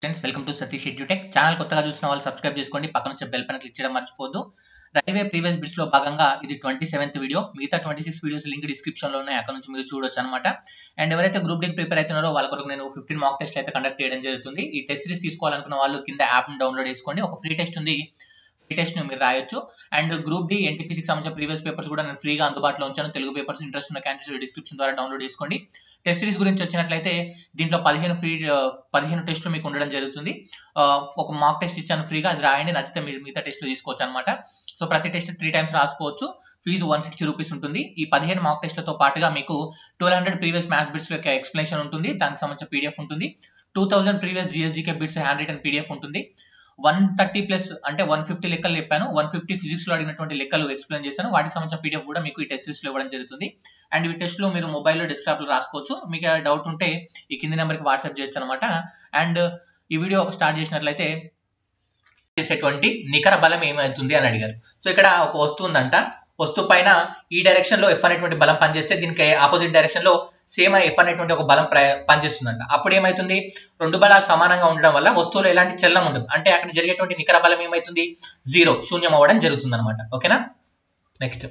Friends welcome to Satish edutech channel. కొత్తగా చూసిన వాళ్ళు సబ్స్క్రైబ్ చేసుకోండి, పక్కన వచ్చే బెల్ పైన క్లిక్ చేయడం మర్చిపోద్దు. రైల్వే ప్రీవియస్ బిట్స్ లో భాగంగా ఇది 27th వీడియో. మిగతా 26 వీడియోస్ లింక్ డిస్క్రిప్షన్ లో ఉన్నాయి, అక్కడ నుంచి మీరు చూడొచ్చు అనమాట. అండ్ ఎవరైతే గ్రూప్ డి ప్రిపేర్ అవుతున్నారో వాళ్ళ కొరకు నేను 15 మాక్ టెస్ట్ అయితే కండక్ట్ చేయడం జరుగుతుంది. ఈ టెస్ట్ సిరీస్ తీసుకోవాలనుకున్న వాళ్ళు కింద యాప్ ని డౌన్లోడ్ చేసుకోండి. ఒక ఫ్రీ టెస్ట్ ఉంది, ఫ్రీ టెస్ట్ ని మీరు రాయొచ్చు. అండ్ గ్రూప్ డి ఎన్టీపీసీకి సంబంధించిన ప్రీవియస్ పేపర్స్ కూడా నేను ఫ్రీగా అందుబాటులో ఉంచాను. తెలుగు పేపర్స్ ఇంట్రెస్ట్ ఉన్న క్యాండిడేట్స్ డిస్క్రిప్షన్ ద్వారా డౌన్లోడ్ చేసుకోండి. టెస్ట్ సిరీస్ గురించి వచ్చినట్లయితే దీంట్లో 15 టెస్టులు మీకు ఉండడం జరుగుతుంది. ఒక మాక్ టెస్ట్ ఇచ్చాను ఫ్రీగా, అది రాయండి, నచ్చితే మీరు మిగతా టెస్టులు తీసుకోవచ్చు అనమాట. సో ప్రతి టెస్ట్ 3 times రాసుకోవచ్చు. ఫీజు 160 రూపీస్ ఉంటుంది. ఈ 15 మాక్ టెస్ట్లతో పాటుగా మీకు 1200 ప్రీవియస్ మ్యాథ్స్ బిట్స్ యొక్క ఎక్స్ప్లెనేషన్ ఉంటుంది, దానికి సంబంధించిన పీడిఎఫ్ ఉంటుంది. 2000 previous G S G K bits handwritten PDF ఉంటుంది. 130 ప్లస్ అంటే 150 లెక్కలు చెప్పాను, 150 ఫిజిక్స్ లో అడిగినటువంటి లెక్కలు ఎక్స్ప్లెయిన్ చేశాను. వాటికి సంబంధించిన పీడిఎఫ్ కూడా మీకు ఈ టెస్ట్ సిరీస్ లో ఇవ్వడం జరుగుతుంది. అండ్ ఈ టెస్ట్ లో మీరు మొబైల్లో డెస్క్టాప్ లో రాసుకోవచ్చు. మీకు డౌట్ ఉంటే ఈ కింది నెంబర్కి వాట్సాప్ చేయొచ్చు అనమాట. అండ్ ఈ వీడియో స్టార్ట్ చేసినట్లయితే చేసేటువంటి నికర బలం ఏమవుతుంది అని అడిగారు. సో ఇక్కడ ఒక వస్తువు ఉందంట, వస్తువు పైన ఈ డైరెక్షన్ లో ఎఫ్ అనేటువంటి బలం పనిచేస్తే దీనికి ఆపోజిట్ డైరెక్షన్ లో సేమ్ ఎఫ్ అనేటువంటి ఒక బలం పనిచేస్తుందంట. అప్పుడు ఏమైతుంది, రెండు బలాలు సమానంగా ఉండడం వల్ల వస్తువులో ఎలాంటి చలనం ఉండదు. అంటే అక్కడ జరిగేటువంటి నికర బలం ఏమైతుంది, 0 శూన్యం అవ్వడం జరుగుతుంది అనమాట. ఓకేనా. నెక్స్ట్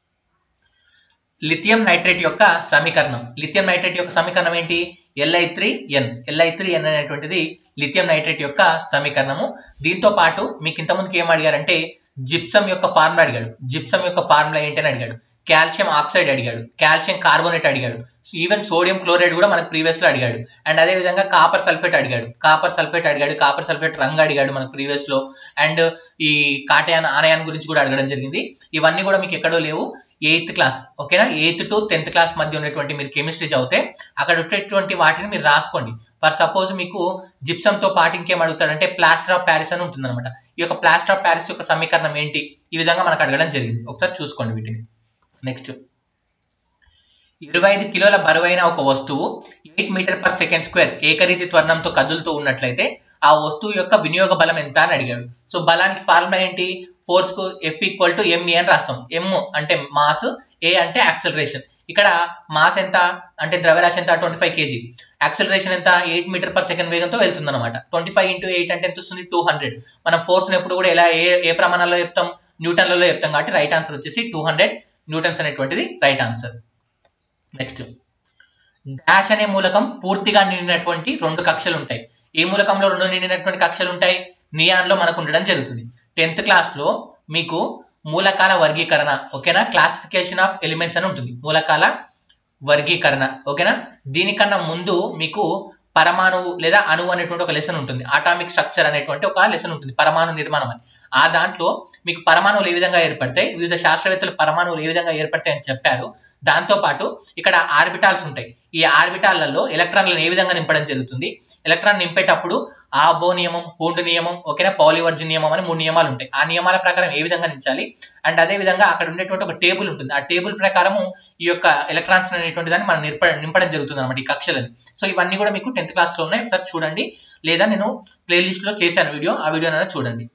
లిథియం నైట్రేట్ యొక్క సమీకరణం. లిథియం నైట్రేట్ యొక్క సమీకరణం ఏంటి, Li3n. Li3n అనేటువంటిది లిథియం నైట్రేట్ యొక్క సమీకరణము. దీంతో పాటు మీకు ఇంతకుముందుకు ఏం అడిగారంటే జిప్సం యొక్క ఫార్ములా అడిగాడు. జిప్సం యొక్క ఫార్ములా ఏంటని అడిగాడు. కాల్షియం ఆక్సైడ్ అడిగాడు, కాల్షియం కార్బోనేట్ అడిగాడు, ఈవెన్ సోడియం క్లోరైడ్ కూడా మనకు ప్రీవియస్ లో అడిగాడు. అండ్ అదే విధంగా కాపర్ సల్ఫేట్ అడిగాడు, కాపర్ సల్ఫేట్ రంగు అడిగాడు మనకు ప్రీవియస్ లో. అండ్ ఈ కాటయాన్ ఆనయాన్ గురించి కూడా అడగడం జరిగింది. ఇవన్నీ కూడా మీకు ఎక్కడో లేవు, 8th క్లాస్. ఓకేనా, 8th to 10th క్లాస్ మధ్య ఉన్నటువంటి మీరు కెమిస్ట్రీ చదివితే అక్కడ వచ్చేటువంటి వాటిని మీరు రాసుకోండి. ఫర్ సపోజ్ మీకు జిప్సం తో పాటు ఇంకేం అడుగుతాడంటే ప్లాస్టర్ ఆఫ్ ప్యారిస్ అని ఉంటుంది అనమాట. ఈ యొక్క ప్లాస్టర్ ఆఫ్ ప్యారిస్ యొక్క సమీకరణం ఏంటి, ఈ విధంగా మనకు అడగడం జరిగింది. ఒకసారి చూసుకోండి వీటిని. నెక్స్ట్ 25 కిలోల బరువైన ఒక వస్తువు 8 మీటర్/సెకండ్² ఏకరీతి త్వరణంతో కదులుతూ ఉన్నట్లయితే ఆ వస్తువు యొక్క వినియోగ బలం ఎంత అని అడిగాడు. సో బలానికి ఫార్ములా ఏంటి, ఫోర్స్ కు F = ma అని రాస్తాం. M అంటే మాస్, A అంటే యాక్సలరేషన్. ఇక్కడ మాస్ ఎంత అంటే ద్రవ్యరాశి ఎంత, 25 kg. యాక్సలరేషన్ ఎంత, 8 మీటర్/సెకండ్ వేగంతో వెళ్తుంది అనమాట. 25 × 8 అంటే ఎంత వస్తుంది, 200. మనం ఫోర్స్ ఎప్పుడు కూడా ఎలా ఏ ప్రమాణాల్లో చెప్తాం, న్యూటన్లలో చెప్తాం. కాబట్టి రైట్ ఆన్సర్ వచ్చేసి 200 న్యూటన్స్ అనేటువంటిది రైట్ ఆన్సర్. నెక్స్ట్ డాష్ అనే మూలకం పూర్తిగా నిండినటువంటి 2 కక్షలు ఉంటాయి. ఏ మూలకంలో 2 నిండినటువంటి కక్షలు ఉంటాయి, నియాన్ లో మనకు ఉండడం జరుగుతుంది. 10th క్లాస్ లో మీకు మూలకాల వర్గీకరణ, ఓకేనా, క్లాసిఫికేషన్ ఆఫ్ ఎలిమెంట్స్ అని ఉంటుంది. మూలకాల వర్గీకరణ, ఓకేనా. దీనికన్నా ముందు మీకు పరమాణువు లేదా అణువు అనేటువంటి ఒక లెసన్ ఉంటుంది. అటామిక్ స్ట్రక్చర్ అనేటువంటి ఒక లెసన్ ఉంటుంది, పరమాణు నిర్మాణం అని. ఆ దాంట్లో మీకు పరమాణువులు ఏ విధంగా ఏర్పడతాయి, వివిధ శాస్త్రవేత్తలు పరమాణువులు ఏ విధంగా ఏర్పడతాయి అని చెప్పారు. దాంతో పాటు ఇక్కడ ఆర్బిటాల్స్ ఉంటాయి. ఈ ఆర్బిటాలలో ఎలక్ట్రాన్లను ఏ విధంగా నింపడం జరుగుతుంది, ఎలక్ట్రాన్ నింపేటప్పుడు ఆబో నియమం, హూండ్ నియమం, ఓకేనా, పౌలివర్జన్ నియమం అని 3 నియమాలు ఉంటాయి. ఆ నియమాల ప్రకారం ఏ విధంగా నించాలి. అండ్ అదే విధంగా అక్కడ ఉండేటువంటి ఒక టేబుల్ ఉంటుంది. ఆ టేబుల్ ప్రకారము ఈ యొక్క ఎలక్ట్రాన్స్ అనేటువంటి దాన్ని మనం నింపడం జరుగుతుంది అనమాట, ఈ కక్షలని. సో ఇవన్నీ కూడా మీకు 10th క్లాస్ లో ఉన్నాయి, ఒకసారి చూడండి. లేదా నేను ప్లేలిస్ట్ లో చేశాను వీడియో, ఆ వీడియోనైనా చూడండి.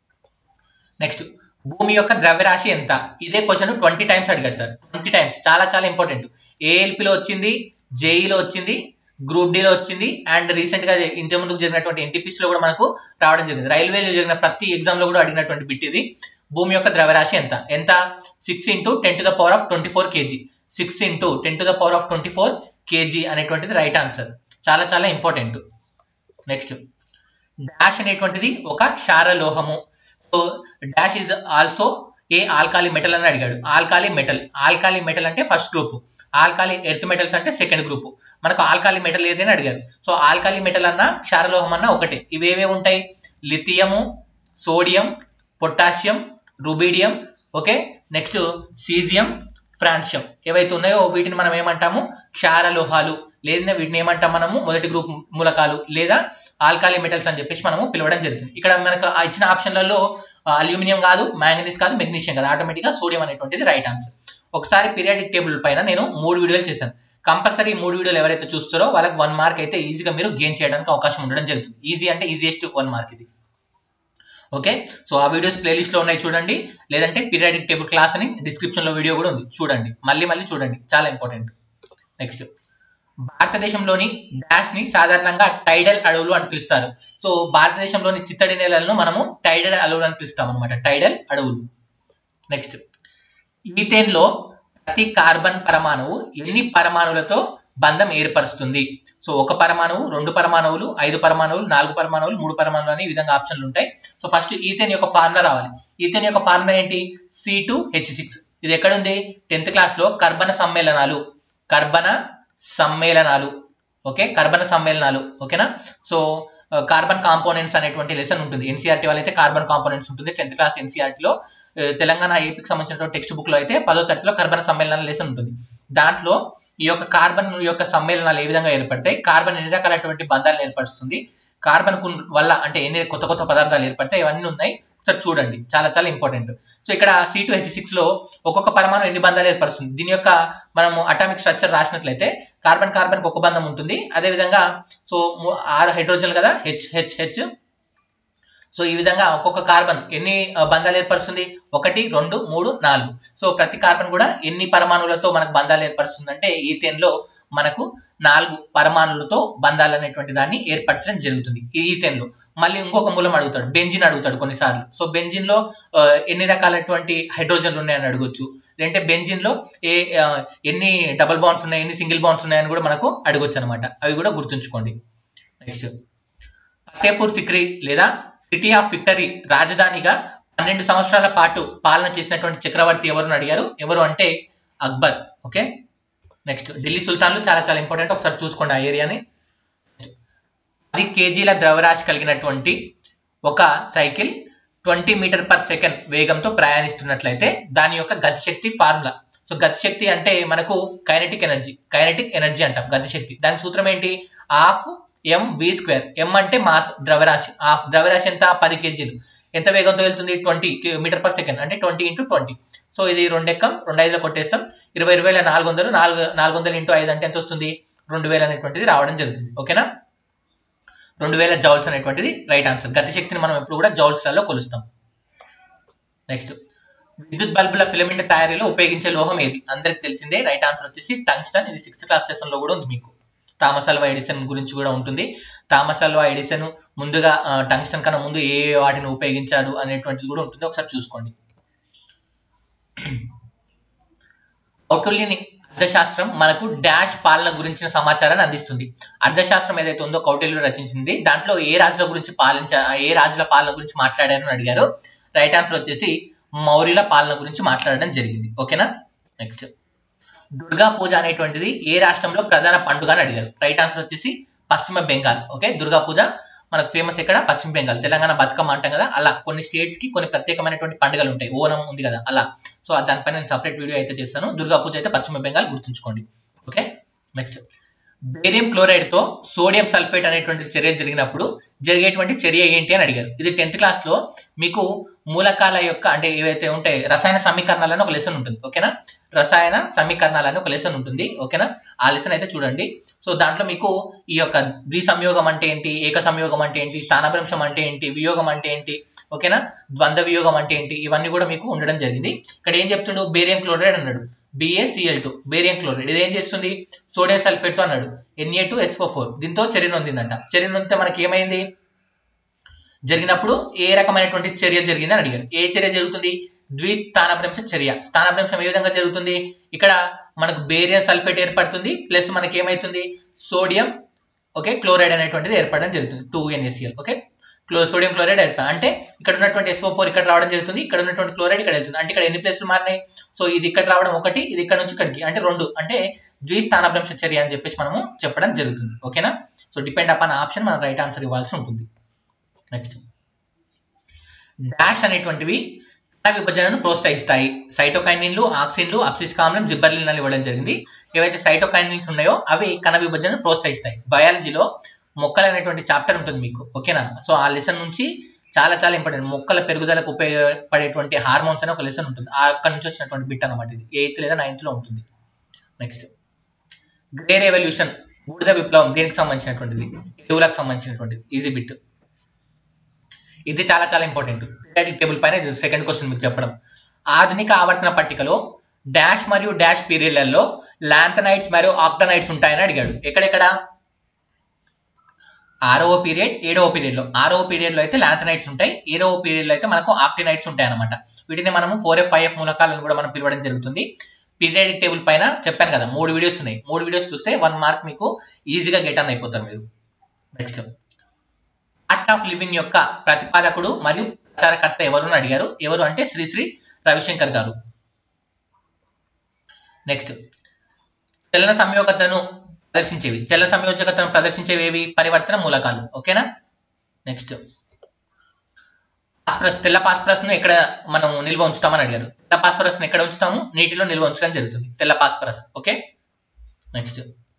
నెక్స్ట్ భూమి యొక్క ద్రవ్యరాశి ఎంత. ఇదే క్వశ్చన్ 20 times అడిగాడు సార్, 20 times. చాలా చాలా ఇంపార్టెంట్. ఏఎల్పిలో వచ్చింది, జేఈలో వచ్చింది, గ్రూప్ డిలో వచ్చింది, అండ్ రీసెంట్ గా ఇంత ముందుకు జరిగినటువంటి ఎన్టీపీసీ లో కూడా మనకు రావడం జరిగింది. రైల్వేలో జరిగిన ప్రతి ఎగ్జామ్ లో కూడా అడిగినటువంటి బిట్ ఇది. భూమి యొక్క ద్రవ్యరాశి ఎంత, 6 × 10⁻24 kg. 6 × 10⁻24 kg అనేటువంటిది రైట్ ఆన్సర్. చాలా చాలా ఇంపార్టెంట్. నెక్స్ట్ డాష్ అనేటువంటిది ఒక క్షారలోహము. So dash is also a alkali metal అని అడిగాడు. ఆల్కాలి మెటల్ అంటే first group, alkali earth metals అంటే సెకండ్ గ్రూప్. మనకు ఆల్కాలి మెటల్ ఏదైనా అడిగారు. సో ఆల్కాలి మెటల్ అన్న క్షారలోహం అన్న ఒకటే. ఇవేవే ఉంటాయి, lithium, sodium, potassium, rubidium, okay. Next caesium, francium ఏవైతే ఉన్నాయో వీటిని మనం ఏమంటాము, క్షారలోహాలు, లేదా వీటిని ఏమంటాం మనము మొదటి గ్రూప్ మూలకాలు లేదా ఆల్కాలి మెటల్స్ అని చెప్పేసి మనము పిలవడం జరుగుతుంది. ఇక్కడ మనకు ఇచ్చిన ఆప్షన్లలో అల్యూమినియం కాదు, మ్యాంగనీస్ కాదు, మెగ్నీషియం కాదు, ఆటోమేటిక్ గా సోడియం అనేటువంటిది రైట్ ఆన్సర్. ఒకసారి పీరియాడిక్ టేబుల్ పైన నేను 3 వీడియోలు చేశాను. కంపల్సరీ 3 వీడియోలు ఎవరైతే చూస్తారో వాళ్ళకి 1 మార్క్ అయితే ఈజీగా మీరు గెయిన్ చేయడానికి అవకాశం ఉండడం జరుగుతుంది. ఈజీ అంటే ఈజియెస్ట్ 1 మార్క్ ఇది. ఓకే, సో ఆ వీడియోస్ ప్లేలిస్ట్ లో ఉన్నాయి, చూడండి. లేదంటే పీరియాడిక్ టేబుల్ క్లాస్ అని డిస్క్రిప్షన్ లో వీడియో కూడా ఉంది, చూడండి, మళ్ళీ చూడండి, చాలా ఇంపార్టెంట్. నెక్స్ట్ భారతదేశంలోని డాష్ ని సాధారణంగా టైడల్ అడవులు అని పిలుస్తారు. సో భారతదేశంలోని చిత్తడి నేలలను మనము టైడల్ అడవులు అని పిలుస్తాం అనమాట, టైడల్ అడవులు. నెక్స్ట్, ఈథేన్ లో ప్రతి కార్బన్ పరమాణువు ఎన్ని పరమాణువులతో బంధం ఏర్పరుస్తుంది? సో ఒక పరమాణువు, 2 పరమాణువులు, 5 పరమాణువులు, 4 పరమాణువులు, 3 పరమాణువులు అని ఈ విధంగా ఆప్షన్లు ఉంటాయి. సో ఫస్ట్ ఈథేన్ యొక్క ఫార్ములా రావాలి. ఈథేన్ యొక్క ఫార్ములా ఏంటి? C2H6. ఇది ఎక్కడ ఉంది? 10th క్లాస్ లో కర్బన సమ్మేళనాలు, ఓకే, కర్బన సమ్మేళనాలు, ఓకేనా. సో కార్బన్ కాంపోనెంట్స్ అనేటువంటి లెసన్ ఉంటుంది. ఎన్సీఆర్టీ వాళ్ళైతే కార్బన్ కాంపోనెంట్స్ ఉంటుంది 10th క్లాస్ ఎన్సీఆర్టీలో. తెలంగాణ ఏపీకి సంబంధించినటువంటి టెక్స్ట్ బుక్ లో అయితే 10వ తరగతిలో కర్బన సమ్మేళనాల లెసన్ ఉంటుంది. దాంట్లో ఈ యొక్క కార్బన్ యొక్క సమ్మేళనాలు ఏ విధంగా ఏర్పడతాయి, కార్బన్ ఎన్ని రకాలైనటువంటి బంధాలను ఏర్పరుస్తుంది, కార్బన్ వల్ల అంటే ఎన్ని కొత్త కొత్త పదార్థాలు ఏర్పడతాయి, ఇవన్నీ ఉన్నాయి. ఒకసారి చూడండి, చాలా చాలా ఇంపార్టెంట్. సో ఇక్కడ C2H6 లో ఒక్కొక్క పరమాణు ఎన్ని బంధాలు ఏర్పరుస్తుంది, దీని యొక్క మనము అటామిక్ స్ట్రక్చర్ రాసినట్లయితే కార్బన్ కార్బన్ ఒక బంధం ఉంటుంది. అదేవిధంగా సో 6 హైడ్రోజన్లు కదా, HH. సో ఈ విధంగా ఒక్కొక్క కార్బన్ ఎన్ని బంధాలు ఏర్పరుస్తుంది? 1, 2, 3, 4. సో ప్రతి కార్బన్ కూడా ఎన్ని పరమాణువులతో మనకు బంధాలు ఏర్పరుస్తుంది అంటే ఈథేన్ లో మనకు 4 పరమాణువులతో బంధాలు అనేటువంటి దాన్ని ఏర్పరచడం జరుగుతుంది ఈ ఈథేన్ లో. మళ్ళీ ఇంకొక మూలం అడుగుతాడు, బెంజిన్ అడుగుతాడు కొన్నిసార్లు. సో బెంజిన్ లో ఎన్ని రకాలైనటువంటి హైడ్రోజన్లు ఉన్నాయని అడగొచ్చు. లేదంటే బెంజిన్ లో ఎన్ని డబుల్ బాండ్స్ ఉన్నాయి, ఎన్ని సింగిల్ బాండ్స్ ఉన్నాయని కూడా మనకు అడగొచ్చు అనమాట. అవి కూడా గుర్తుంచుకోండి. నెక్స్ట్, ఫతేపూర్ సిక్రీ లేదా సిటీ ఆఫ్ విక్టరీ రాజధానిగా 12 సంవత్సరాల పాటు పాలన చేసినటువంటి చక్రవర్తి ఎవరు అడిగారు? ఎవరు అంటే అక్బర్. ఓకే. నెక్స్ట్, ఢిల్లీ సుల్తాన్లు చాలా చాలా ఇంపార్టెంట్, ఒకసారి చూసుకోండి ఆ ఏరియాని. 10 kgల ద్రవ్యరాశి కలిగినటువంటి ఒక సైకిల్ 20 మీటర్/సెకండ్ వేగంతో ప్రయాణిస్తున్నట్లయితే దాని యొక్క గతిశక్తి ఫార్ములా. సో గతిశక్తి అంటే మనకు కైనెటిక్ ఎనర్జీ అంటాం గతిశక్తి. దాని సూత్రం ఏంటి? ½ mv². m అంటే మాస్, ద్రవ్యరాశి. ద్రవ్యరాశి ఎంత? 10 kgలు. ఎంత వేగంతో వెళ్తుంది? 20 మీటర్/సెకండ్ అంటే 20 × 20. సో ఇది 2 ఎక్కం, 2 5లో కొట్టేస్తాం. 20 400, 400 × 5 అంటే ఎంత వస్తుంది? 2000 అనేటువంటిది రావడం జరుగుతుంది. ఓకేనా, 2000 జౌల్స్ అనేటువంటిది రైట్ ఆన్సర్. గతిశక్తిని మనం ఎప్పుడు కూడా జౌల్స్ లలో కొలుస్తాం. నెక్స్ట్, విద్యుత్ బల్బుల ఫిలమెంట్ తయారీలో ఉపయోగించే లోహం ఏది? అందరికి తెలిసిందే, రైట్ ఆన్సర్ వచ్చేసి టంగ్స్టన్. ఇది 6th క్లాస్ లెసన్ లో కూడా ఉంది మీకు. థామస్ అల్వా ఎడిసన్ గురించి కూడా ఉంటుంది. థామస్ అల్వా ఎడిసన్ ముందుగా టంగ్స్టన్ కన్నా ముందు ఏ వాటిని ఉపయోగించాడు అనేటువంటిది కూడా ఉంటుంది, ఒకసారి చూసుకోండి. కౌటిల్యుని అర్థశాస్త్రం మనకు డాష్ పాలన గురించిన సమాచారాన్ని అందిస్తుంది. అర్థశాస్త్రం ఏదైతే ఉందో కౌటిల్యుడు రచించింది, దాంట్లో ఏ రాజుల పాలన గురించి మాట్లాడారని అడిగారు. రైట్ ఆన్సర్ వచ్చేసి మౌర్యుల పాలన గురించి మాట్లాడడం జరిగింది. ఓకేనా. నెక్స్ట్, దుర్గా పూజ అనేటువంటిది ఏ రాష్ట్రంలో ప్రధాన పండుగ అని అడిగారు. రైట్ ఆన్సర్ వచ్చేసి పశ్చిమ బెంగాల్. ఓకే, దుర్గా పూజ మనకు ఫేమస్ ఎక్కడ? పశ్చిమ బెంగాల్. తెలంగాణ బతుకమ్మ అంటాం కదా, అలా కొన్ని స్టేట్స్ కి కొన్ని ప్రత్యేకమైనటువంటి పండుగలు ఉంటాయి. ఓనం ఉంది కదా, అలా. సో దానిపైన నేను సపరేట్ వీడియో అయితే చేస్తాను. దుర్గా పూజ అయితే పశ్చిమ బెంగాల్, గుర్తుంచుకోండి. ఓకే. నెక్స్ట్, బేరియం క్లోరైడ్ తో సోడియం సల్ఫేట్ అనేటువంటి చర్య జరిగినప్పుడు జరిగేటువంటి చర్య ఏంటి అని అడిగారు. ఇది 10th క్లాస్ లో మీకు మూలకాల యొక్క అంటే ఏవైతే ఉంటాయి రసాయన సమీకరణాలని ఒక లెసన్ ఉంటుంది. ఓకేనా, రసాయన సమీకరణాలని ఒక లెసన్ ఉంటుంది. ఓకేనా, ఆ లెసన్ అయితే చూడండి. సో దాంట్లో మీకు ఈ యొక్క ద్విసంయోగం అంటే ఏంటి, ఏక సంయోగం అంటే ఏంటి, స్థానభ్రంశం అంటే ఏంటి, వియోగం అంటే ఏంటి, ఓకేనా, ద్వంద్వ వియోగం అంటే ఏంటి, ఇవన్నీ కూడా మీకు ఉండడం జరిగింది. ఇక్కడ ఏం చెప్తుండు? బేరియం క్లోరైడ్ అన్నాడు, BaCl2 బేరియం క్లోరైడ్. ఇది ఏం చేస్తుంది? సోడియం సల్ఫేట్ తో అన్నాడు, Na2SO4. దీంతో చర్య నొందిందంట. చర్య నొందితే మనకి ఏమైంది? జరిగినప్పుడు ఏ రకమైనటువంటి చర్య జరిగింది అని అడిగారు. ఏ చర్య జరుగుతుంది? ద్విస్థానభ్రంశ చర్య. స్థానభ్రంశం ఏ విధంగా జరుగుతుంది? ఇక్కడ మనకు బేరియం సల్ఫేట్ ఏర్పడుతుంది, ప్లస్ మనకి ఏమైతుంది? సోడియం క్లోరైడ్ అనేటువంటిది ఏర్పడడం జరుగుతుంది, 2NaCl. ఓకే, సోడియం క్లోరైడ్ ఏర్పడ అంటే ఇక్కడ ఉన్నటువంటి SO4 ఇక్కడ రావడం జరుగుతుంది, ఇక్కడ ఉన్నటువంటి క్లోరైడ్ ఇక్కడ వెళ్తుంది. అంటే ఇక్కడ ఎన్ని ప్లేసులు మారినాయి? సో ఇది ఇక్కడ రావడం 1, ఇది ఇక్కడ నుంచి ఇక్కడికి అంటే 2, అంటే ద్విస్థానభ్రంశ చర్య అని చెప్పేసి మనము చెప్పడం జరుగుతుంది. ఓకేనా. సో డిపెండ్ అపాన్ ఆప్షన్ మనం రైట్ ఆన్సర్ ఇవ్వాల్సి ఉంటుంది. నెక్స్ట్, డాష్ అనేటువంటివి కణ విభజనను ప్రోత్సహిస్తాయి. సైటోకైనిన్లు, ఆక్సిన్లు, అబ్సిసిక్ ఆమ్లం, జిబ్బర్లిన్ అని ఇవ్వడం జరిగింది. ఏవైతే సైటోకైనిన్స్ ఉన్నాయో అవి కణ విభజనను ప్రోత్సహిస్తాయి. బయాలజీలో మొక్కలు అనేటువంటి చాప్టర్ ఉంటుంది మీకు. ఓకేనా, సో ఆ లెసన్ నుంచి చాలా చాలా ఇంపార్టెంట్. మొక్కల పెరుగుదలకు ఉపయోగపడేటువంటి హార్మోన్స్ అనే ఒక లెసన్ ఉంటుంది. అక్కడ నుంచి వచ్చినటువంటి బిట్ అనమాట ఇది. 8th లేదా 9th లో ఉంటుంది. నెక్స్ట్, గ్రే రెవల్యూషన్, బూడిద విప్లవం దేనికి సంబంధించినటువంటిది? ఎరువులకు సంబంధించినటువంటిది. Easy bit. ఇది చాలా చాలా ఇంపార్టెంట్. పీరియాడిక్ టేబుల్ పైన సెకండ్ క్వశ్చన్ మీకు చెప్పడం. ఆధునిక ఆవర్తన పట్టికలో డాష్ మరియు డాష్ పీరియడ్లలో లాంథనైడ్స్ మరియు ఆక్టనైడ్స్ ఉంటాయని అడిగాడు. ఎక్కడెక్కడ? 6వ పీరియడ్ 7వ పీరియడ్లో. 6వ పీరియడ్లో అయితే లాంథనైడ్స్ ఉంటాయి, 7వ పీరియడ్లో అయితే మనకు ఆక్టినైడ్స్ ఉంటాయి అనమాట. వీటిని మనము 4F 5F మూలకాలను కూడా మనం పిలవడం జరుగుతుంది. పీరియాడిక్ టేబుల్ పైన చెప్పాను కదా 3 వీడియోస్ ఉన్నాయి, 3 వీడియోస్ చూస్తే 1 మార్క్ మీకు ఈజీగా గెట్ ఆన్ అయిపోతారు మీరు. నెక్స్ట్, ఆర్ట్ ఆఫ్ లివింగ్ యొక్క ప్రతిపాదకుడు మరియు ప్రచారకర్త ఎవరు అని అడిగారు. ఎవరు అంటే శ్రీ రవిశంకర్ గారు. నెక్స్ట్, చలన సంయోగతను ప్రదర్శించేవి పరివర్తన మూలకాలు. ఓకేనా. నెక్స్ట్, తెల్ల పాస్పరస్ ను ఎక్కడ మనం నిల్వ ఉంచుతామని అడిగారు. తెల్ల పాస్పరస్ ను ఎక్కడ ఉంచుతాము? నీటిలో నిల్వ ఉంచడం జరుగుతుంది తెల్ల పాస్పరస్. ఓకే. నెక్స్ట్,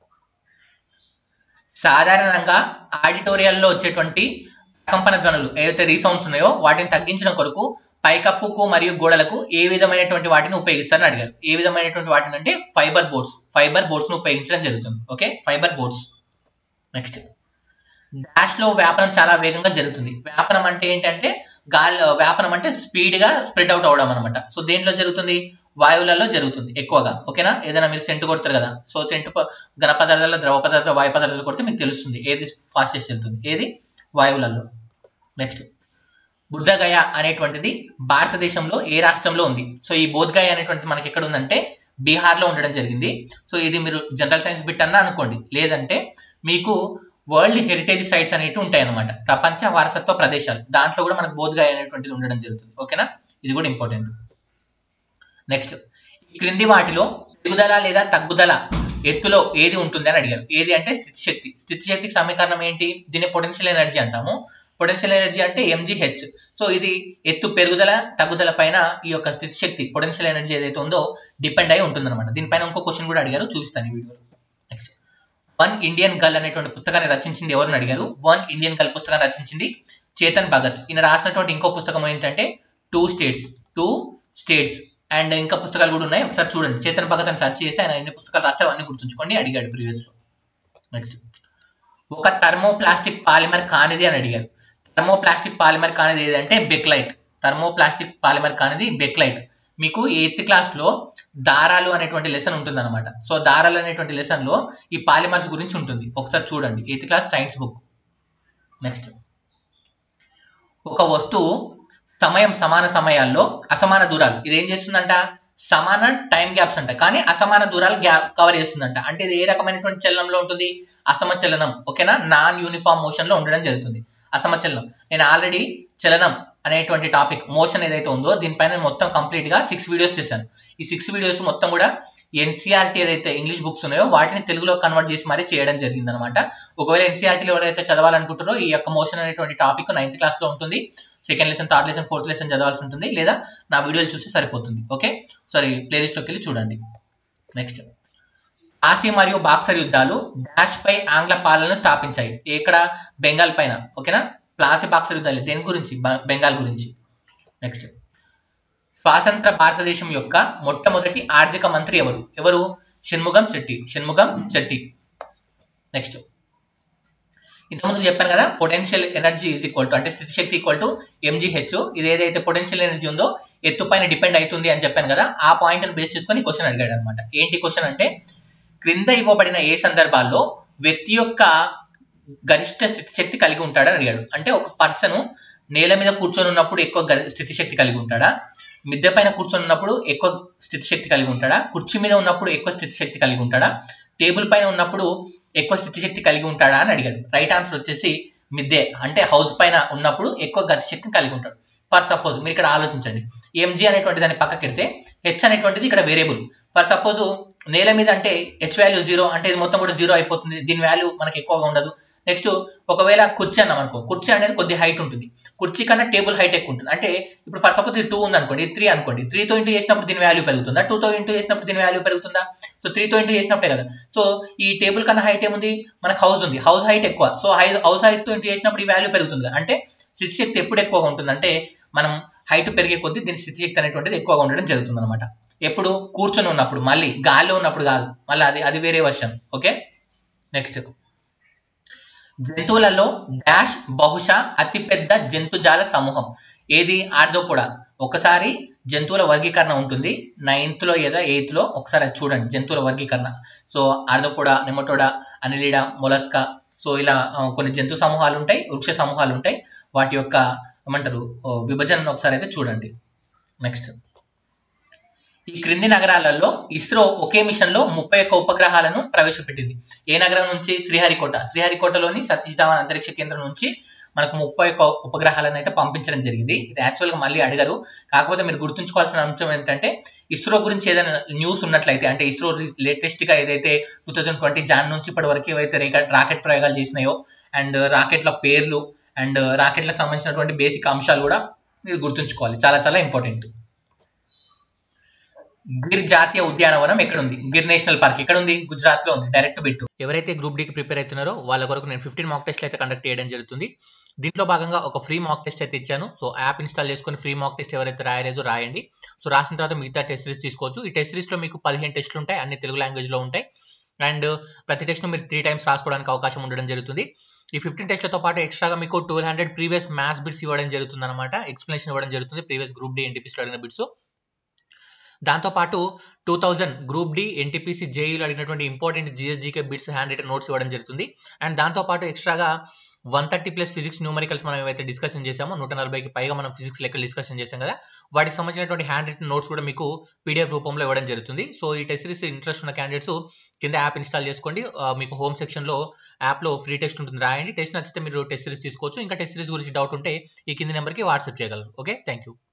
సాధారణంగా ఆడిటోరియాల్లో వచ్చేటువంటి కంపన ధ్వనులు ఏవైతే రీసౌండ్స్ ఉన్నాయో వాటిని తగ్గించడం కొరకు పైకప్పుకు మరియు గోడలకు ఏ విధమైనటువంటి వాటిని ఉపయోగిస్తారని అడిగారు. ఏ విధమైనటువంటి వాటిని అంటే ఫైబర్ బోర్డ్స్ ను ఉపయోగించడం జరుగుతుంది. Okay, fibre boards. Next, dash లో వ్యాపనం చాలా వేగంగా జరుగుతుంది. వ్యాపనం అంటే ఏంటంటే వ్యాపనం అంటే స్పీడ్ గా స్ప్రెడ్ అవుట్ అవడం అనమాట. సో దేంట్లో జరుగుతుంది? వాయువులలో జరుగుతుంది ఎక్కువగా. ఓకేనా. ఏదైనా మీరు సెంటు కొడతారు కదా, సో సెంటు ఘన పదార్థాలలో, ద్రవ పదార్థాలు, వాయు పదార్థాలు కొడితే మీకు తెలుస్తుంది ఏది ఫాస్టెస్ట్ వెళ్తుంది, ఏది వాయువులలో. నెక్స్ట్, బుద్ధగయ అనేటువంటిది భారతదేశంలో ఏ రాష్ట్రంలో ఉంది? సో ఈ బోధ్గయ అనేటువంటిది మనకి ఎక్కడ ఉందంటే బీహార్ లో ఉండడం జరిగింది. సో ఇది మీరు జనరల్ సైన్స్ బిట్ అన్నా అనుకోండి, లేదంటే మీకు వరల్డ్ హెరిటేజ్ సైట్స్ అనేవి ఉంటాయి అనమాట, ప్రపంచ వారసత్వ ప్రదేశాలు. దాంట్లో కూడా మనకు బోధ్గయ అనేటువంటిది ఉండడం జరుగుతుంది. ఓకేనా, ఇది కూడా ఇంపార్టెంట్. నెక్స్ట్, ఈ క్రింది వాటిలో పెరుగుదల లేదా తగ్గుదల ఎత్తులో ఏది ఉంటుంది అని అడిగారు. ఏది అంటే స్థితిశక్తి. స్థితిశక్తికి సమీకరణం ఏంటి? దీన్ని పొటెన్షియల్ ఎనర్జీ అంటాము. పొటెన్షియల్ ఎనర్జీ అంటే mgh. సో ఇది ఎత్తు పెరుగుదల తగ్గుదల పైన ఈ యొక్క స్థితిశక్తి పొటెన్షియల్ ఎనర్జీ ఏదైతే ఉందో డిపెండ్ అయి ఉంటుంది అనమాట. దీనిపైన ఇంకో క్వశ్చన్ కూడా అడిగారు, చూపిస్తాను ఈ వీడియోలో. నెక్స్ట్, 1 ఇండియన్ గర్ల్ అనేటువంటి పుస్తకాన్ని రచించింది ఎవరిని అడిగారు. 1 ఇండియన్ గర్ల్ పుస్తకాన్ని రచించింది చేతన్ భగత్. ఈయన రాసినటువంటి ఇంకో పుస్తకం ఏంటంటే 2 స్టేట్స్ అండ్ ఇంకా పుస్తకాలు కూడా ఉన్నాయి, ఒకసారి చూడండి. చేతన్ భగత్ అని సెర్చ్ చేసి ఆయన ఎన్ని పుస్తకాలు రాస్తే అవన్నీ గుర్తుంచుకోండి, అడిగాడు ప్రీవియస్ లో. నెక్స్ట్, ఒక థర్మోప్లాస్టిక్ పాలిమర్ కానిది అని అడిగారు. థర్మోప్లాస్టిక్ పాలిమర్ కానిది ఏదంటే బెక్లైట్. థర్మోప్లాస్టిక్ పాలిమర్ కానిది బెక్లైట్. మీకు 8th క్లాస్ లో దారాలు అనేటువంటి లెసన్ ఉంటుంది అనమాట. సో దారాలు అనేటువంటి లెసన్ లో ఈ పాలిమర్స్ గురించి ఉంటుంది, ఒకసారి చూడండి, 8th class science book. Next, ఒక వస్తువు సమాన సమయాల్లో అసమాన దూరాలు, ఇది ఏం చేస్తుందంట? సమాన టైం గ్యాప్స్ అంట, కానీ అసమాన దూరాలు కవర్ చేస్తుందంట. అంటే ఇది ఏ రకమైనటువంటి చలనంలో ఉంటుంది? అసమచలనం. ఓకేనా, నాన్ యూనిఫామ్ మోషన్ లో ఉండడం జరుగుతుంది. అసమచలనం. నేను ఆల్రెడీ చలనం అనేటువంటి టాపిక్ మోషన్ ఏదైతే ఉందో దీనిపైన మొత్తం కంప్లీట్ గా 6 వీడియోస్ చేశాను. ఈ 6 వీడియోస్ మొత్తం కూడా ఎన్సీఆర్టీ ఏదైతే ఇంగ్లీష్ బుక్స్ ఉన్నాయో వాటిని తెలుగులో కన్వర్ట్ చేసి మరీ చేయడం జరిగింది అనమాట. ఒకవేళ ఎన్సీఆర్టీలో ఎవరైతే చదవాలనుకుంటారో ఈ యొక్క మోషన్ అనేటువంటి టాపిక్ 9th క్లాస్ లో ఉంటుంది. 2nd lesson, 3rd lesson, 4th lesson చదవాల్సి ఉంటుంది, లేదా నా వీడియోలు చూసి సరిపోతుంది. ఓకే, సారీ ప్లేలిస్ట్ లోకి వెళ్ళి చూడండి. నెక్స్ట్, కాశీ మరియు బాక్సర్ యుద్ధాలు డాష్ పై ఆంగ్ల పాలనను స్థాపించాయి. ఎక్కడ? బెంగాల్ పైన. ఓకేనా, ప్లాసీ బాక్సర్ యుద్ధాలు దేని గురించి? బెంగాల్ గురించి. నెక్స్ట్, స్వాతంత్ర భారతదేశం యొక్క మొట్టమొదటి ఆర్థిక మంత్రి ఎవరు? షణ్ముగం చెట్టి. నెక్స్ట్, ఇంతకుముందు చెప్పాను కదా potential energy is equal to అంటే స్థితిశక్తి ఈక్వల్ టు mgh. ఇది ఏదైతే పొటెన్షియల్ ఎనర్జీ ఉందో ఎత్తు పైన డిపెండ్ అవుతుంది అని చెప్పాను కదా, ఆ పాయింట్ ని బేస్ చేసుకొని క్వశ్చన్ అడిగాడు అనమాట. ఏంటి క్వశ్చన్ అంటే, క్రింద ఇవ్వబడిన ఏ సందర్భాల్లో వ్యక్తి యొక్క గరిష్ట స్థితిశక్తి కలిగి ఉంటాడని అడిగాడు. అంటే ఒక పర్సన్ నేల మీద కూర్చొని ఉన్నప్పుడు ఎక్కువ స్థితిశక్తి కలిగి ఉంటాడా? మిద్దె పైన కూర్చొని ఉన్నప్పుడు ఎక్కువ స్థితిశక్తి కలిగి ఉంటాడా? కుర్చీ మీద ఉన్నప్పుడు ఎక్కువ స్థితిశక్తి కలిగి ఉంటాడా? టేబుల్ పైన ఉన్నప్పుడు ఎక్కువ స్థితిశక్తి కలిగి ఉంటాడా అని అడిగాడు. రైట్ ఆన్సర్ వచ్చేసి మిద్దె అంటే హౌస్ పైన ఉన్నప్పుడు ఎక్కువ గతిశక్తిని కలిగి ఉంటాడు. ఫర్ సపోజ్ మీరు ఇక్కడ ఆలోచించండి, mg అనేటువంటి దాన్ని పక్కకెడితే h అనేటువంటిది ఇక్కడ వేరియబుల్. ఫర్ సపోజ్ నేల మీద అంటే h వాల్యూ 0 అంటే ఇది మొత్తం కూడా 0 అయిపోతుంది, దీని వాల్యూ మనకి ఎక్కువగా ఉండదు. నెక్స్ట్, ఒకవేళ కుర్చీ అన్నాం అనుకో, కుర్చీ అనేది కొద్ది హైట్ ఉంటుంది, కుర్చీ కన్నా టేబుల్ హైట్ ఎక్కువ ఉంటుంది. అంటే ఇప్పుడు ఫర్ సపోజ్ 2 ఉంది అనుకోండి, 3 అనుకోండి, 3తో ఇంటూ చేసినప్పుడు దీని వాల్యూ పెరుగుతుందా? 2తో ఇంటూ చేసినప్పుడు దీని వాల్యూ పెరుగుతుందా? సో 3తో ఇంటూ చేసినప్పుడే కదా. సో ఈ టేబుల్ కన్నా హైట్ ఏముంది? మనకు హౌస్ ఉంది, హౌస్ హైట్ ఎక్కువ, సో హౌస్ హైట్ తో ఇంటూ చేసినప్పుడు ఈ వాల్యూ పెరుగుతుంది. అంటే స్థితిశక్తి ఎప్పుడు ఎక్కువగా ఉంటుందంటే మనం హైట్ పెరిగే కొద్దీ దీని స్థితిశక్తి అనేటువంటిది ఎక్కువగా ఉండడం జరుగుతుంది అనమాట. ఎప్పుడు? కూర్చొని ఉన్నప్పుడు, మళ్ళీ గాల్లో ఉన్నప్పుడు కాదు, మళ్ళీ అది వేరే వర్షన్. ఓకే. నెక్స్ట్, జంతువులలో డాష్ బహుశా అతిపెద్ద జంతుజాల సమూహం ఏది? ఆర్థోపోడా. ఒకసారి జంతువుల వర్గీకరణ ఉంటుంది 9th లో లేదా 8th లో ఒకసారి అది చూడండి జంతువుల వర్గీకరణ. So arthropoda, nematoda, annelida, mollusca, so ఇలా కొన్ని జంతు సమూహాలు ఉంటాయి, వృక్ష సమూహాలు ఉంటాయి. వాటి యొక్క ఏమంటారు విభజనను ఒకసారి అయితే చూడండి. నెక్స్ట్, ఈ క్రింది నగరాలలో ఇస్రో ఒకే మిషన్ లో 31 ఉపగ్రహాలను ప్రవేశపెట్టింది. ఏ నగరం నుంచి? శ్రీహరికోటలోని సతీష్ ధావన్ అంతరిక్ష కేంద్రం నుంచి మనకు 31 ఉపగ్రహాలను అయితే పంపించడం జరిగింది. ఇది యాక్చువల్ గా మళ్ళీ అడిగారు, కాకపోతే మీరు గుర్తుంచుకోవాల్సిన అంశం ఏంటంటే ఇస్రో గురించి ఏదైనా న్యూస్ ఉన్నట్లయితే, అంటే ఇస్రో లేటెస్ట్ గా ఏదైతే 2020 జాన్ నుంచి ఇప్పటి వరకు ఏవైతే రాకెట్ ప్రయోగాలు చేసినాయో అండ్ రాకెట్ల పేర్లు అండ్ రాకెట్లకు సంబంధించినటువంటి బేసిక్ అంశాలు కూడా మీరు గుర్తుంచుకోవాలి, చాలా చాలా ఇంపార్టెంట్. గిర్ జాతీయ ఉద్యానవనం ఎక్కడ ఉంది? గిర్ నేషనల్ పార్క్ ఎక్కడ ఉంది? గుజరాత్ లో ఉంది. Direct bit. ఎవరైతే గ్రూప్ డి కి ప్రిపేర్ అవుతున్నారో వాళ్ళ కొరకు నేను 15 మాక్ టెస్ట్లు అయితే కండక్ట్ చేయడం జరుగుతుంది. దీంట్లో భాగంగా ఒక ఫ్రీ మాక్ టెస్ట్ అయితే ఇచ్చాను. సో యాప్ ఇన్స్టాల్ చేసుకుని ఫ్రీ మాక్ టెస్ట్ ఎవరైతే రాయలేదో రాయండి. సో రాసిన తర్వాత మిగతా టెస్ట్ సిరీస్ తీసుకోవచ్చు. ఈ టెస్ట్ సిరీస్ లో మీకు 15 టెస్టులు ఉంటాయి, అన్ని తెలుగు లాంగ్వేజ్ లో ఉంటాయి. అండ్ ప్రతి టెస్ట్ మీరు 3 టైమ్స్ రాసుకోవడానికి అవకాశం ఉండడం జరుగుతుంది. ఈ 15 టెస్ట్లతో పాటు ఎక్స్ట్రాగా మీకు 1200 ప్రీవియస్ మ్యాథ్స్ బిట్స్ ఇవ్వడం జరుగుతుంది అనమాట. ఎక్స్ప్లెనేషన్ ఇవ్వడం జరుగుతుంది ప్రీవియస్ గ్రూప్ డి ఎన్టీపీసీలో అడిగిన బిట్స్. దాంతోపాటు 2000 గ్రూప్ డి ఎన్టీపీసీ జేఈలో అడిగినటువంటి important G S G K bits handwritten notes ఇవ్వడం జరుగుతుంది. అండ్ దాంతోపాటు ఎక్స్ట్రాగా 130+ ఫిజిక్స్ న్యూమరికల్స్ మనం ఏవైతే డిస్కషన్ చేసామో 140కి పైగా మనం ఫిజిక్స్ లెక్కలు డిస్కషన్ చేసాం కదా, వాటికి సంబంధించినటువంటి హ్యాండ్ రిటన్ నోట్స్ కూడా మీకు పీడిఎఫ్ రూపంలో ఇవ్వడం జరుగుతుంది. సో ఈ టెస్ట్ సిరీస్ ఇంట్రెస్ట్ ఉన్న క్యాండిడేట్స్ కింద యాప్ ఇన్స్టాల్ చేసుకోండి. మీకు హోమ్ సెక్షన్లో యాప్లో ఫ్రీ టెస్ట్ ఉంటుంది, రాయండి. టెస్ట్ నచ్చితే మీరు టెస్ట్ సిరీస్ తీసుకోవచ్చు. ఇంకా టెస్ట్ సిరీస్ గురించి డౌట్ ఉంటే ఈ కింది నెంబర్కి వాట్సాప్ చేయగలరు. Okay, thank you.